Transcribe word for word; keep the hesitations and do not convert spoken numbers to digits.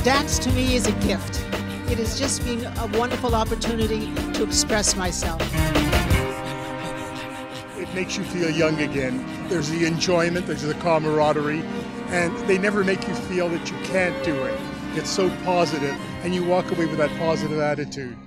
Dance to me is a gift. It has just been a wonderful opportunity to express myself. It makes you feel young again. There's the enjoyment, there's the camaraderie, and they never make you feel that you can't do it. It's so positive, and you walk away with that positive attitude.